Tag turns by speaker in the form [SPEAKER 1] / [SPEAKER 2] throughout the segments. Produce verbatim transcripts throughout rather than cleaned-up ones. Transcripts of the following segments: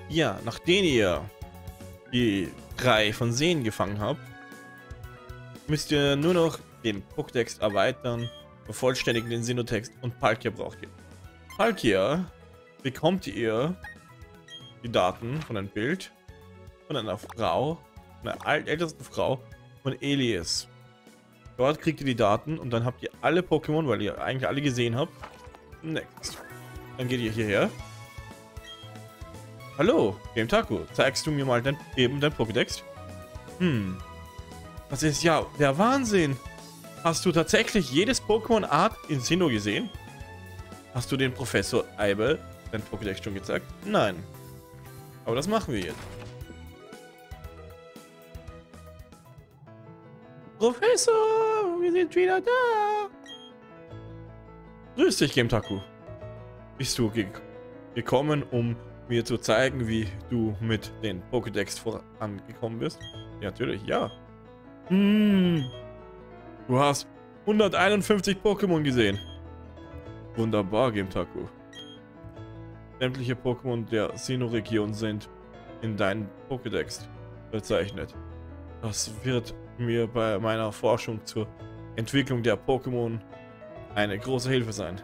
[SPEAKER 1] Ja, nachdem ihr die drei von Seen gefangen habt, müsst ihr nur noch den Pokédex erweitern, vervollständigen den Sinnoh-Text und Palkia braucht ihr. Palkia bekommt ihr die Daten von einem Bild von einer Frau, einer ältesten Frau von Elias. Dort kriegt ihr die Daten und dann habt ihr alle Pokémon, weil ihr eigentlich alle gesehen habt. Next. Dann geht ihr hierher. Hallo, GameTaku, zeigst du mir mal dein, eben dein Pokédex? Hm. Das ist ja der Wahnsinn. Hast du tatsächlich jedes Pokémon-Art in Sinnoh gesehen? Hast du den Professor Eibe dein Pokédex schon gezeigt? Nein. Aber das machen wir jetzt. Professor, wir sind wieder da. Grüß dich, GameTaku. Bist du ge gekommen, um mir zu zeigen, wie du mit den Pokédex vorangekommen bist? Ja, natürlich, ja. Hm. Du hast hunderteinundfünfzig Pokémon gesehen. Wunderbar, GameTaku. Sämtliche Pokémon der Sinnoh-Region sind in deinen Pokédex bezeichnet. Das wird mir bei meiner Forschung zur Entwicklung der Pokémon eine große Hilfe sein.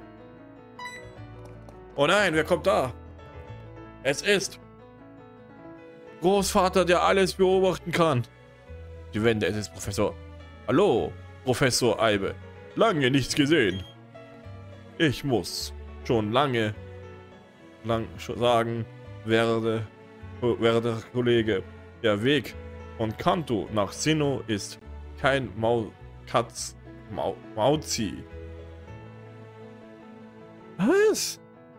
[SPEAKER 1] Oh nein, wer kommt da? Es ist Großvater, der alles beobachten kann. Die Wände, es ist Professor. Hallo, Professor Eibe. Lange nichts gesehen. Ich muss schon lange lang sagen, werde, werde Kollege, der Weg von Kanto nach Sinnoh ist kein Mau Katz Mau Mauzi. Was?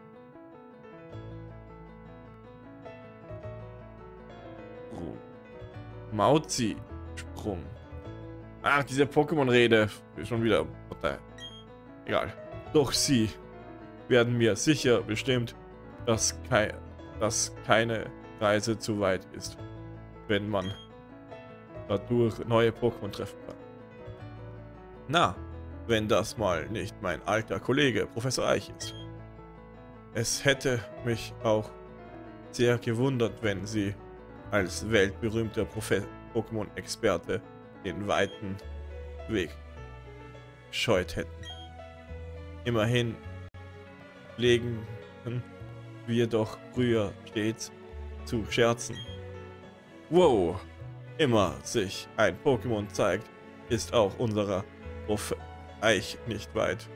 [SPEAKER 1] Mauzi-Sprung. Ach, diese Pokémon-Rede. Schon wieder. Egal. Doch sie werden mir sicher bestimmt, dass, kei dass keine Reise zu weit ist, wenn man dadurch neue Pokémon treffen kann. Na, wenn das mal nicht mein alter Kollege Professor Eich ist. Es hätte mich auch sehr gewundert, wenn sie als weltberühmter Pokémon-Experte den weiten Weg gescheut hätten. Immerhin pflegen wir doch früher stets zu scherzen. Wow, immer sich ein Pokémon zeigt, ist auch unserer Prof Eich nicht weit.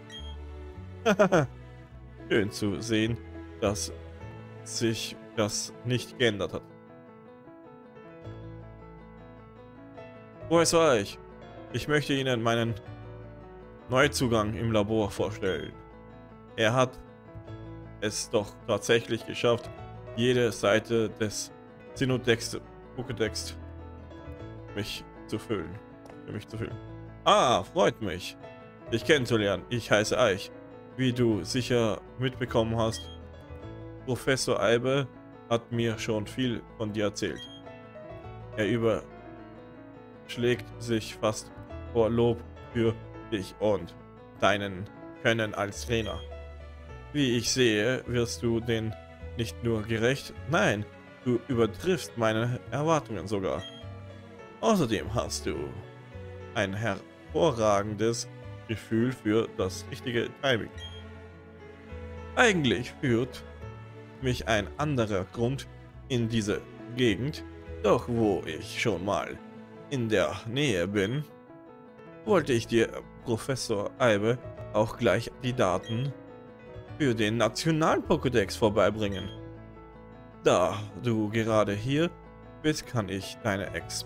[SPEAKER 1] Schön zu sehen, dass sich das nicht geändert hat. Professor Eich, ich möchte Ihnen meinen Neuzugang im Labor vorstellen. Er hat es doch tatsächlich geschafft, jede Seite des Sinnoh-Text Pokédex mich zu füllen. Für mich zu füllen. Ah, freut mich, dich kennenzulernen. Ich heiße Eich. Wie du sicher mitbekommen hast, Professor Eibe hat mir schon viel von dir erzählt. Er überschlägt sich fast vor Lob für dich und deinen Können als Trainer. Wie ich sehe, wirst du den nicht nur gerecht, nein, du übertriffst meine Erwartungen sogar. Außerdem hast du ein hervorragendes Gefühl für das richtige Timing. Eigentlich führt mich ein anderer Grund in diese Gegend, doch wo ich schon mal in der Nähe bin, wollte ich dir, Professor Eibe, auch gleich die Daten für den National-Pokédex vorbeibringen. Da du gerade hier bist, kann ich deine Ex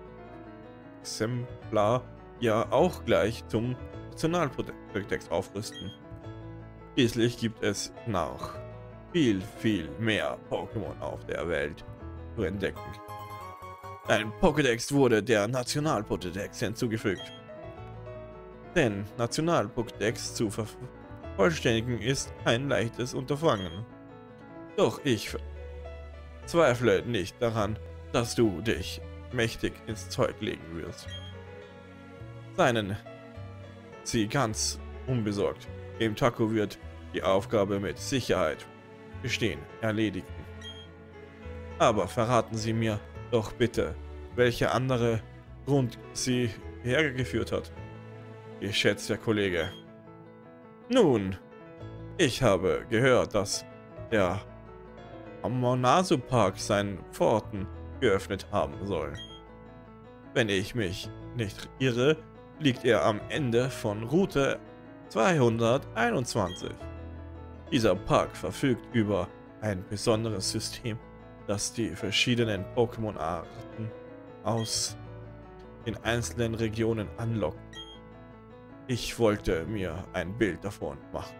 [SPEAKER 1] Exemplar ja auch gleich zum National-Pokédex aufrüsten. Schließlich gibt es noch viel, viel mehr Pokémon auf der Welt zu entdecken. Dein Pokédex wurde der National-Pokédex hinzugefügt. Denn National-Pokédex zu vervollständigen ist kein leichtes Unterfangen. Doch ich zweifle nicht daran, dass du dich mächtig ins Zeug legen wirst. Seien Sie ganz unbesorgt. GameTaku wird die Aufgabe mit Sicherheit bestehen, erledigen. Aber verraten Sie mir doch bitte, welcher andere Grund Sie hergeführt hat, geschätzter Kollege. Nun, ich habe gehört, dass der Amonasu Park seinen Pforten geöffnet haben soll. Wenn ich mich nicht irre, liegt er am Ende von Route zweihunderteinundzwanzig. Dieser Park verfügt über ein besonderes System, das die verschiedenen Pokémon-Arten aus den einzelnen Regionen anlockt. Ich wollte mir ein Bild davon machen.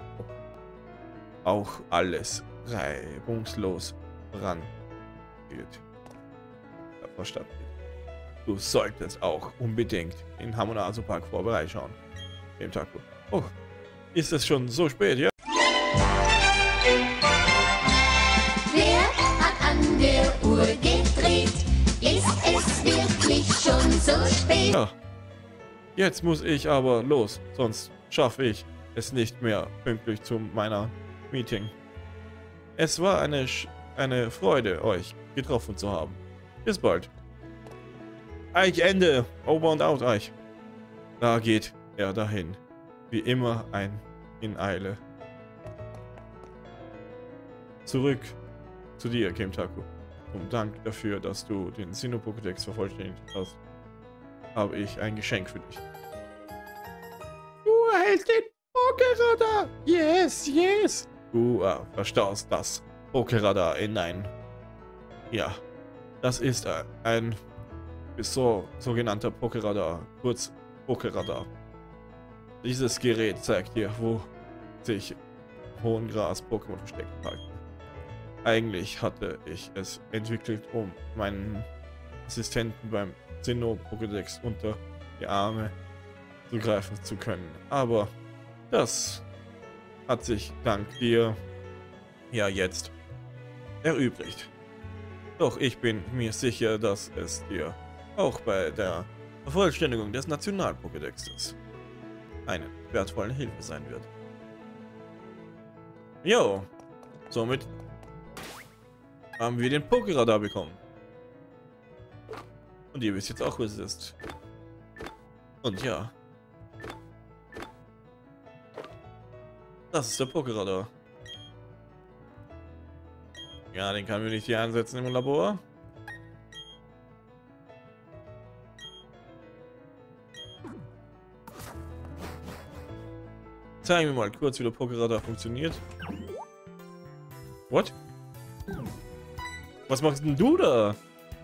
[SPEAKER 1] Auch alles reibungslos vorangeht. Verstanden. Du solltest auch unbedingt in Amonasu Park vorbeischauen. Im Taku. Oh, ist es schon so spät, ja?
[SPEAKER 2] Wer hat an der Uhr gedreht? Ist es wirklich schon so spät?
[SPEAKER 1] Ja. Jetzt muss ich aber los, sonst schaffe ich es nicht mehr pünktlich zu meiner Meeting. Es war eine, Sch eine Freude, euch getroffen zu haben. Bis bald. Eich Ende. Over und out, Eich. Da geht er dahin. Wie immer ein in Eile. Zurück zu dir, Kimtaku. Und Dank dafür, dass du den Sinnoh-Pokédex vervollständigt hast, habe ich ein Geschenk für dich. Du erhältst den Pokéradar! Yes, yes! Du äh, verstaust das Pokéradar in ein... Ja, das ist äh, ein so, sogenannter Pokéradar, kurz Pokéradar. Dieses Gerät zeigt dir, wo sich Hohengras Pokémon versteckt halten. Eigentlich hatte ich es entwickelt, um meinen Assistenten beim Sinnoh-Pokédex unter die Arme zu greifen zu können. Aber das hat sich dank dir ja jetzt erübrigt. Doch ich bin mir sicher, dass es dir auch bei der Vervollständigung des National-Pokédexes eine wertvolle Hilfe sein wird. Jo, somit haben wir den Pokéradar bekommen. Und ihr wisst jetzt auch, was es ist. Und ja. Das ist der Pokéradar. Ja, den können wir nicht hier einsetzen im Labor. Zeigen wir mal kurz, wie der Pokéradar funktioniert. What? Was machst denn du da?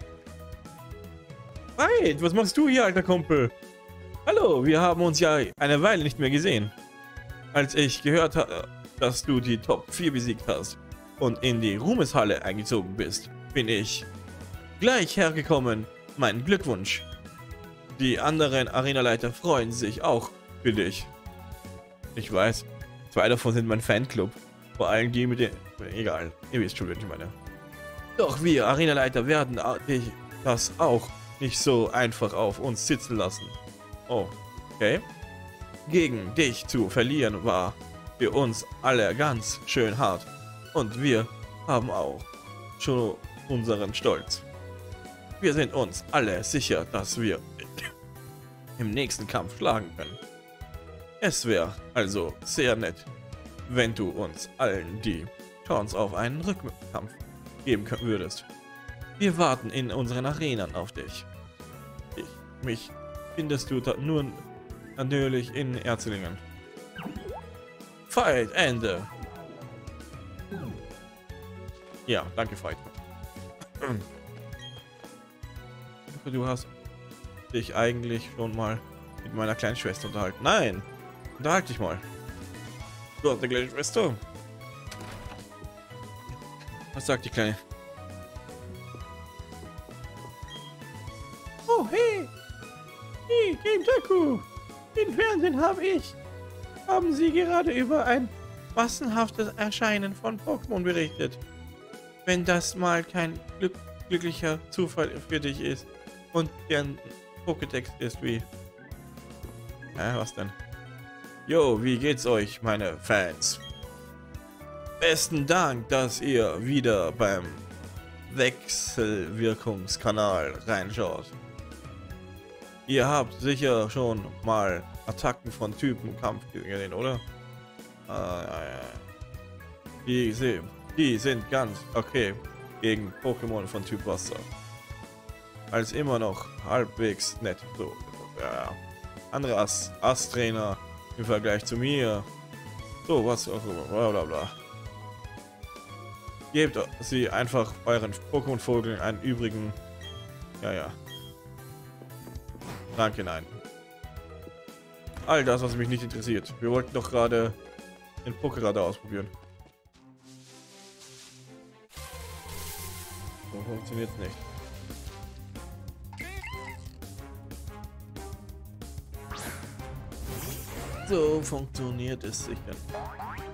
[SPEAKER 1] Wait, was machst du hier, alter Kumpel? Hallo, wir haben uns ja eine Weile nicht mehr gesehen. Als ich gehört habe, dass du die Top vier besiegt hast und in die Ruhmeshalle eingezogen bist, bin ich gleich hergekommen. Mein Glückwunsch. Die anderen Arenaleiter freuen sich auch für dich. Ich weiß, zwei davon sind mein Fanclub. Vor allem die mit den... Egal, ihr wisst schon, was ich meine. Doch wir Arenaleiter werden dich das auch nicht so einfach auf uns sitzen lassen. Oh, okay. Gegen dich zu verlieren war für uns alle ganz schön hart. Und wir haben auch schon unseren Stolz. Wir sind uns alle sicher, dass wir im nächsten Kampf schlagen können. Es wäre also sehr nett, wenn du uns allen die Chance auf einen Rückkampf geben würdest. Wir warten in unseren Arenen auf dich. Ich, mich findest du da nur natürlich in Erzlingen. Fight Ende. Ja, danke Fight. Du hast dich eigentlich schon mal mit meiner kleinen Schwester unterhalten. Nein, unterhalte dich mal. Du hast eine kleine Schwester. Was sagt die Kleine? Oh, hey! Hey, Kimtaku! Den Fernsehen habe ich! Haben Sie gerade über ein massenhaftes Erscheinen von Pokémon berichtet? Wenn das mal kein Glück glücklicher Zufall für dich ist und deren Pokédex ist wie... Hä, was denn? Jo, wie geht's euch, meine Fans? Besten Dank, dass ihr wieder beim Wechselwirkungskanal reinschaut. Ihr habt sicher schon mal Attacken von Typen Kampf gesehen, oder? Ah, ja, ja. Die, sind, die sind ganz okay gegen Pokémon von Typ Wasser. Als immer noch halbwegs nett. So, ja. Andere Ast-Trainer im Vergleich zu mir. So, was auch immer. Bla bla bla. Gebt sie einfach euren Pokémon-Vogel einen übrigen. Ja, ja. Danke, nein. All das, was mich nicht interessiert. Wir wollten doch gerade den Pokéradar ausprobieren. So funktioniert es nicht. So funktioniert es sicher.